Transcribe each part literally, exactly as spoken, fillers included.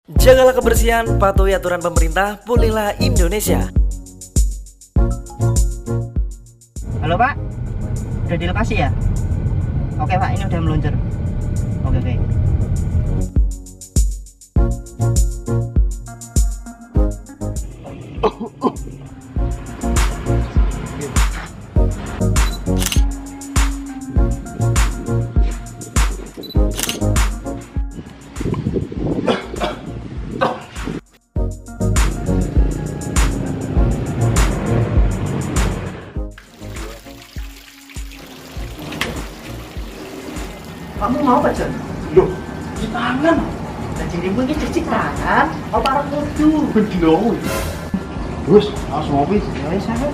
Jagalah kebersihan, patuhi aturan pemerintah, pulihlah Indonesia. Halo Pak, udah di lokasi ya? Oke Pak, ini udah meluncur. Oke oke. Kamu mau apa, Jon? Loh, di tangan. Nah, dirimu ini cuci tangan, apa orang kudu? Bener. Terus, langsung ngopi. Ya wis ayo.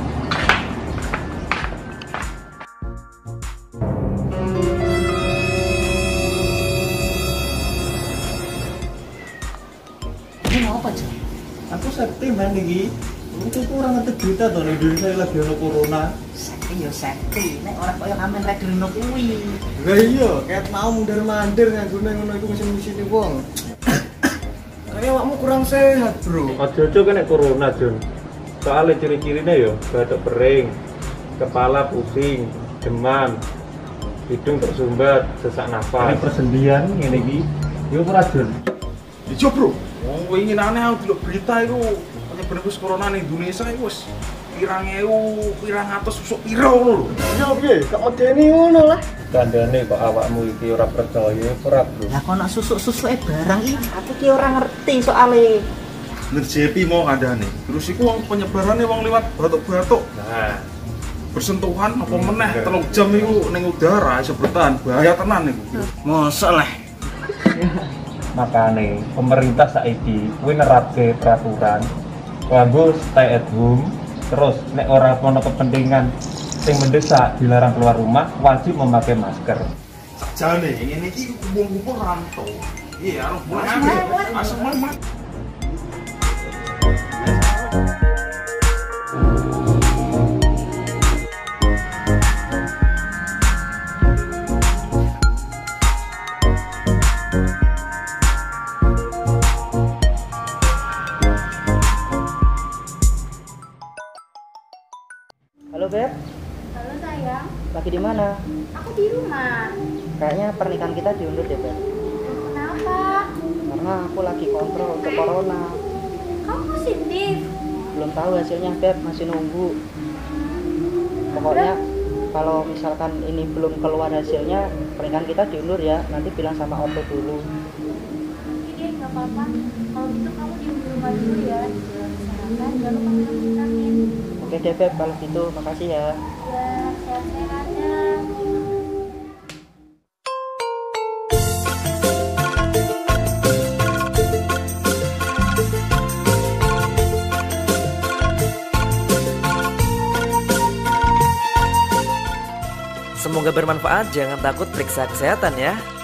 Kamu mau apa, Jon? Aku sakti man iki. Aku kurang ngerti berita to ning Indonesia lagi ono corona. Sakti ya sakti, nek ora koyo kamen rek dino kuwi. Lah iya, ket mau mundur-mandir nganggone ngono iku mesti mesti wong. Kayak awakmu kurang sehat, Bro. Ojo-ojo kena corona, Jon. Soalnya ciri-cirinya ya batuk kering, kepala pusing, demam, hidung tersumbat, sesak nafas. Ini persendian ngene iki. Yo ora, Jon. Ijo, Bro. Wong kowe ingin aneh aku delok berita iku penyebaran virus corona ning Indonesia iku wis pirang ewu, pirang atus susuk piro ngono lho. Iya piye? Kok medeni ngono lah. Kandane kok awakmu iki ora percaya ora, Bro. Lah kok nak susuk-susuke barang iki aku ki ora ngerti soalé. Ngerjepi mau kandhane. Terus iku wong penyebarannya wong liwat batuk-batuk. Nah, Bersentuhan apa meneh telung jam iku ning udara iso bertahan. Bahaya tenan iku. Mosok lah. makane pemerintah saiki kuwi nerapke peraturan kanggo stay at home. Terus nek ora ono kepentingan sing mendesak dilarang keluar rumah, wajib memakai masker. Sakjane ngene iki kumpul-kumpul rantau. Iya, arep mulai asem mat. Halo Beb, Halo sayang, lagi di mana? aku di rumah. Kayaknya pernikahan kita diundur deh Beb. Kenapa? Karena aku lagi kontrol untuk corona. Kamu positif? Belum tahu hasilnya Beb, masih nunggu. Pokoknya kalau misalkan ini belum keluar hasilnya, pernikahan kita diundur ya. Nanti bilang sama ortu dulu. Oke, nggak apa-apa. Kalau gitu kamu di rumah dulu ya. Jalan kesehatan, jangan lupa minum vitamin. Oke deh Beb, kalau gitu makasih ya. Ya, sehat-sehat ya. Semoga bermanfaat, jangan takut periksa kesehatan ya.